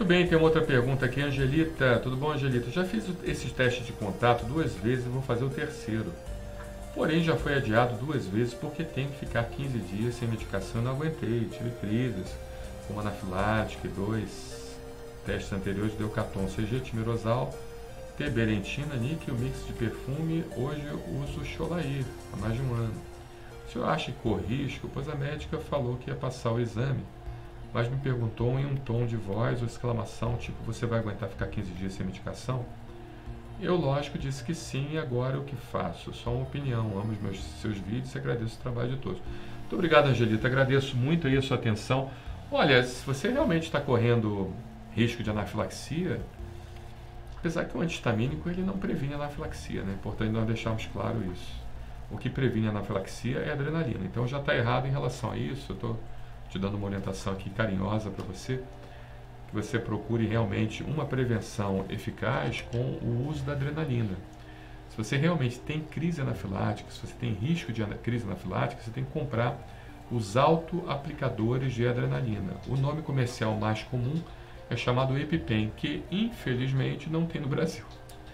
Muito bem, tem uma outra pergunta aqui, Angelita. Tudo bom, Angelita? Já fiz esses testes de contato 2 vezes e vou fazer o terceiro. Porém, já foi adiado 2 vezes porque tenho que ficar 15 dias sem medicação e não aguentei. Tive crises, como anafilática e 2 testes anteriores deu Caton, CG, Timirosal, Teberentina, níquel, mix de perfume. Hoje eu uso Xolair há mais de um ano. O senhor acha que corre risco? Pois a médica falou que ia passar o exame, mas me perguntou em um tom de voz ou exclamação, tipo, você vai aguentar ficar 15 dias sem medicação? Eu, lógico, disse que sim, e agora o que faço? Só uma opinião, amo seus vídeos e agradeço o trabalho de todos. Muito obrigado, Angelita, agradeço muito aí a sua atenção. Olha, se você realmente está correndo risco de anafilaxia, apesar que o antihistamínico ele não previne a anafilaxia, né? É importante nós deixarmos claro isso. O que previne a anafilaxia é a adrenalina, então já está errado em relação a isso. Eu estou te dando uma orientação aqui carinhosa para você, que você procure realmente uma prevenção eficaz com o uso da adrenalina. Se você realmente tem crise anafilática, se você tem risco de crise anafilática, você tem que comprar os autoaplicadores de adrenalina. O nome comercial mais comum é chamado EpiPen, que infelizmente não tem no Brasil.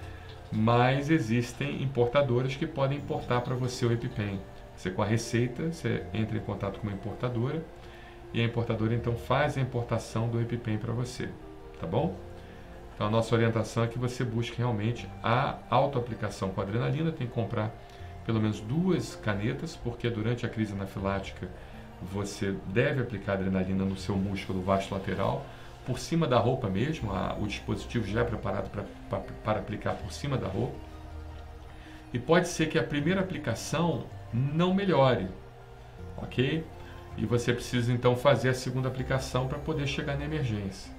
Mas existem importadoras que podem importar para você o EpiPen. Você, com a receita, você entra em contato com uma importadora e a importadora então faz a importação do EpiPen para você, tá bom? Então a nossa orientação é que você busque realmente a autoaplicação com adrenalina. Tem que comprar pelo menos 2 canetas, porque durante a crise anafilática você deve aplicar adrenalina no seu músculo vasto lateral, por cima da roupa mesmo. O dispositivo já é preparado para aplicar por cima da roupa. E pode ser que a primeira aplicação não melhore, ok? E você precisa então fazer a segunda aplicação para poder chegar na emergência.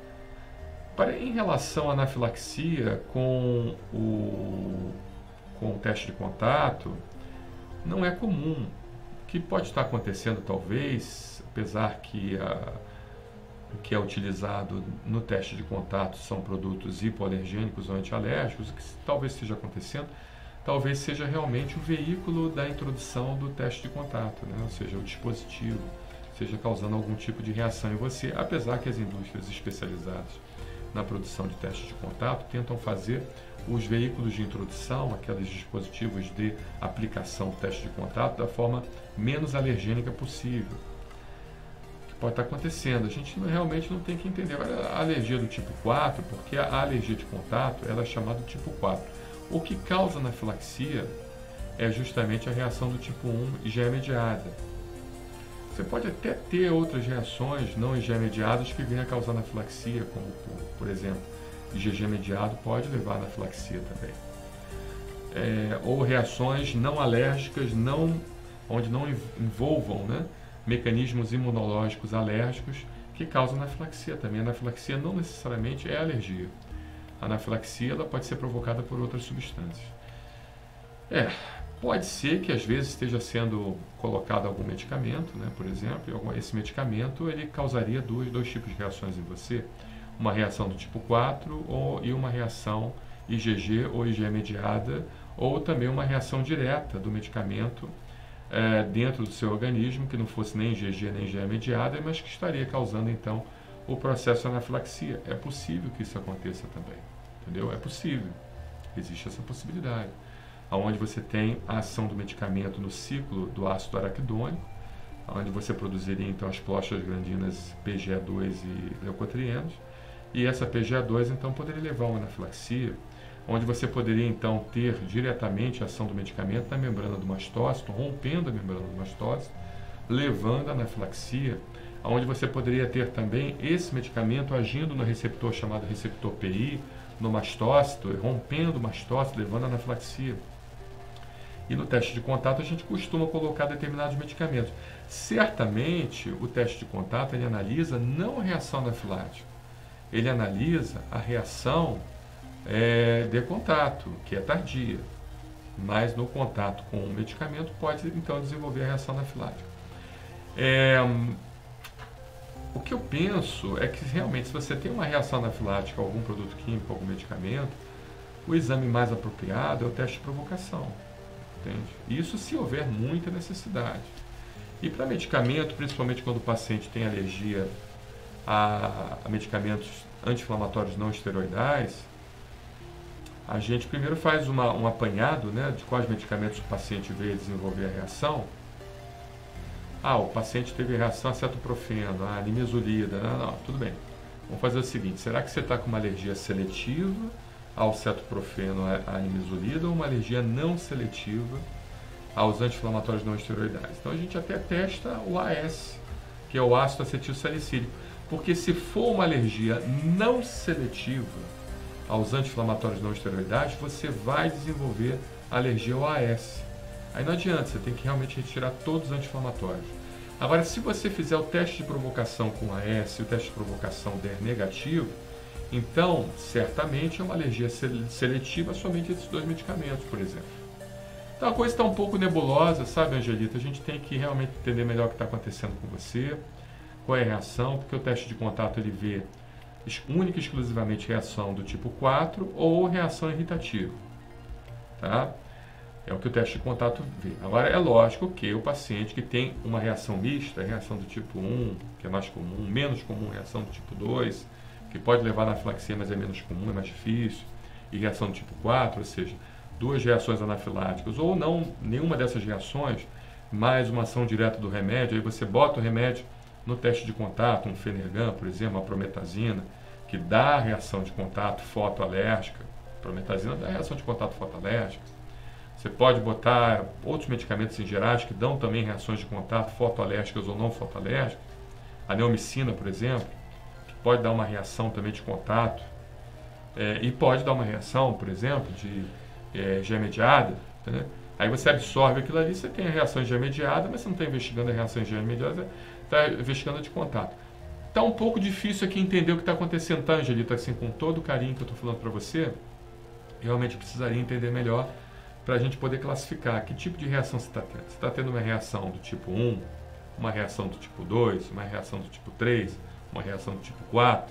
Em relação à anafilaxia com o teste de contato, não é comum. O que pode estar acontecendo talvez, apesar que o que é utilizado no teste de contato são produtos hipoalergênicos ou antialérgicos, o que talvez esteja acontecendo, talvez seja realmente o veículo da introdução do teste de contato, né? Ou seja, o dispositivo, seja causando algum tipo de reação em você, apesar que as indústrias especializadas na produção de testes de contato tentam fazer os veículos de introdução, aqueles dispositivos de aplicação do teste de contato, da forma menos alergênica possível. O que pode estar acontecendo? A gente realmente não tem que entender a alergia do tipo 4, porque a alergia de contato ela é chamada de tipo 4. O que causa anafilaxia é justamente a reação do tipo 1 IgE mediada. Você pode até ter outras reações não IgE mediadas que venham a causar anafilaxia, como por exemplo, IgG mediado pode levar a anafilaxia também. Ou reações não alérgicas, onde não envolvam, né, mecanismos imunológicos alérgicos que causam anafilaxia também. A anafilaxia não necessariamente é alergia. A anafilaxia ela pode ser provocada por outras substâncias. Pode ser que às vezes esteja sendo colocado algum medicamento, né, por exemplo, e esse medicamento ele causaria dois tipos de reações em você. Uma reação do tipo 4 e uma reação IgG ou IgE mediada, ou também uma reação direta do medicamento dentro do seu organismo, que não fosse nem IgG nem IgE mediada, mas que estaria causando então o processo de anafilaxia. É possível que isso aconteça também, entendeu? É possível, existe essa possibilidade, onde você tem a ação do medicamento no ciclo do ácido araquidônico, onde você produziria então as prostaglandinas PGE2 e leucotrienos, e essa PGE2 então poderia levar a uma anafilaxia, onde você poderia então ter diretamente a ação do medicamento na membrana do mastócito, rompendo a membrana do mastócito, levando a anafilaxia, onde você poderia ter também esse medicamento agindo no receptor chamado receptor PI, no mastócito, rompendo o mastócito, levando a anafilaxia. E no teste de contato a gente costuma colocar determinados medicamentos. Certamente o teste de contato ele analisa não a reação anafilática, ele analisa a reação de contato, que é tardia, mas no contato com o medicamento pode então desenvolver a reação anafilática. O que eu penso é que realmente se você tem uma reação anafilática a algum produto químico, algum medicamento, o exame mais apropriado é o teste de provocação, entende? Isso se houver muita necessidade. E para medicamento, principalmente quando o paciente tem alergia a medicamentos anti-inflamatórios não esteroidais, a gente primeiro faz um apanhado, né, de quais medicamentos o paciente veio desenvolver a reação. O paciente teve reação a cetoprofeno, a nimesulida. Não, tudo bem. Vamos fazer o seguinte, será que você está com uma alergia seletiva ao cetoprofeno, a nimesulida, ou uma alergia não seletiva aos anti-inflamatórios não esteroidais? Então a gente até testa o AS, que é o ácido acetil salicílico, porque se for uma alergia não seletiva aos anti-inflamatórios não esteroidais, você vai desenvolver alergia ao AS. Aí não adianta, você tem que realmente retirar todos os anti-inflamatórios. Agora, se você fizer o teste de provocação com AS e o teste de provocação der negativo, então, certamente é uma alergia seletiva somente a esses dois medicamentos, por exemplo. Então, a coisa está um pouco nebulosa, sabe, Angelita? A gente tem que realmente entender melhor o que está acontecendo com você, qual é a reação, porque o teste de contato ele vê única e exclusivamente reação do tipo 4 ou reação irritativa, tá? É o que o teste de contato vê. Agora, é lógico que o paciente que tem uma reação mista, reação do tipo 1, que é mais comum, menos comum, reação do tipo 2, que pode levar à anafilaxia, mas é menos comum, é mais difícil, e reação do tipo 4, ou seja, duas reações anafiláticas, ou não, nenhuma dessas reações, mais uma ação direta do remédio, aí você bota o remédio no teste de contato, um Fenergan, por exemplo, uma prometazina, que dá a reação de contato fotoalérgica, prometazina dá a reação de contato fotoalérgica. Você pode botar outros medicamentos em gerais que dão também reações de contato fotoalérgicas ou não fotoalérgicas. A neomicina, por exemplo, que pode dar uma reação também de contato. E pode dar uma reação, por exemplo, de GE mediada. Né? Aí você absorve aquilo ali, você tem a reação GE mediada, mas você não está investigando a reação GE mediada, está investigando a de contato. Está um pouco difícil aqui entender o que está acontecendo, tá, Angelita? Assim, com todo o carinho que eu estou falando para você, realmente precisaria entender melhor para a gente poder classificar que tipo de reação você está tendo. Você está tendo uma reação do tipo 1, uma reação do tipo 2, uma reação do tipo 3, uma reação do tipo 4.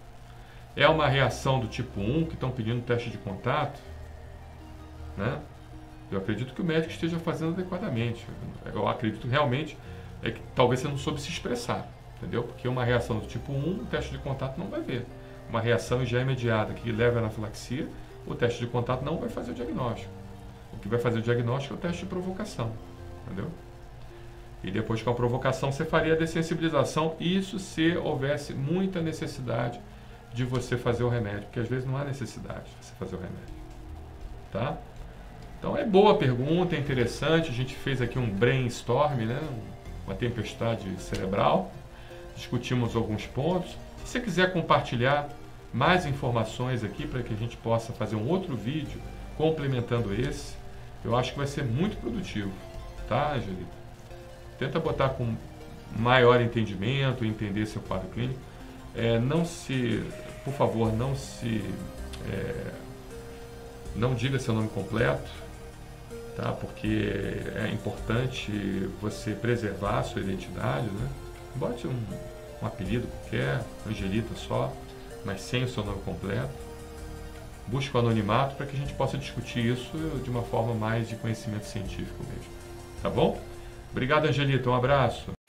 É uma reação do tipo 1 que estão pedindo teste de contato? Né? Eu acredito que o médico esteja fazendo adequadamente. Eu acredito realmente que talvez você não soube se expressar, entendeu? Porque uma reação do tipo 1, o teste de contato não vai ver. Uma reação já imediata que leva à anafilaxia, o teste de contato não vai fazer o diagnóstico. O que vai fazer o diagnóstico é o teste de provocação, entendeu? E depois com a provocação você faria a dessensibilização, isso se houvesse muita necessidade de você fazer o remédio, porque às vezes não há necessidade de você fazer o remédio, tá? Então é boa pergunta, é interessante, a gente fez aqui um brainstorm, né? Uma tempestade cerebral, discutimos alguns pontos. Se você quiser compartilhar mais informações aqui para que a gente possa fazer um outro vídeo complementando esse, eu acho que vai ser muito produtivo, tá, Angelita? Tenta botar com maior entendimento, entender seu quadro clínico. Por favor, não diga seu nome completo, tá? Porque é importante você preservar a sua identidade, né? Bote um apelido qualquer, Angelita só, mas sem o seu nome completo. Busque o anonimato para que a gente possa discutir isso de uma forma mais de conhecimento científico mesmo. Tá bom? Obrigado, Angelita. Um abraço.